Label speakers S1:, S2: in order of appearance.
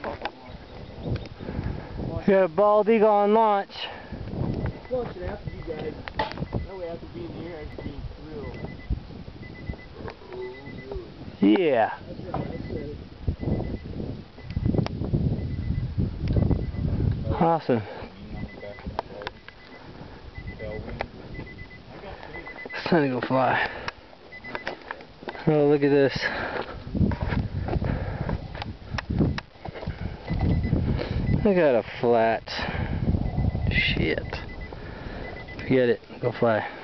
S1: We got a bald eagle on launch.
S2: Launch it after you guys. That way after being in the air, I can be thrilled.
S1: Yeah.
S2: That's right.
S1: Awesome. It's time to go fly. Oh, look at this. I got a flat. Shit. Forget it. Go fly.